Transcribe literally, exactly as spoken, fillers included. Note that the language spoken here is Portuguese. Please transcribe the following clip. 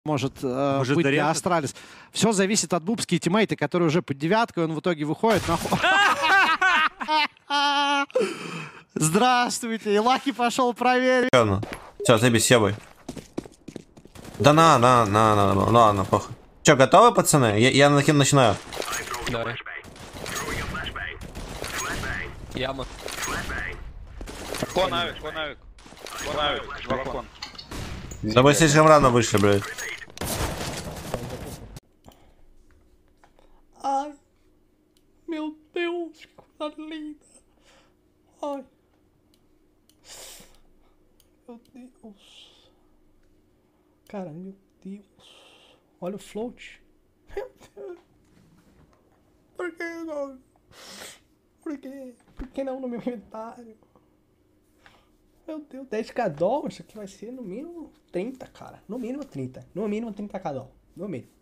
может, э, может быть для Астралис. Все зависит от Бубски и тиммейта, которые уже под девяткой, он в итоге выходит на... Здравствуйте, и Лаки пошел проверить. Все, забей, севой. Да на, на, на, на, на, на, на, похуй. Че, готовы, пацаны? Я, я накину начинаю. Давай. Яма. Кон авик, кон авик. Кон авик, два кон. Да вы слишком рано вышли, блядь. Ai, meu Deus, que coisa linda. Ai, meu Deus. Cara, meu Deus. Olha o float. Meu Deus. Por que não? Por que? Por que não no meu inventário? Meu Deus, dez k doll, isso aqui vai ser no mínimo trinta, cara. No mínimo trinta. No mínimo trinta k doll. No mínimo.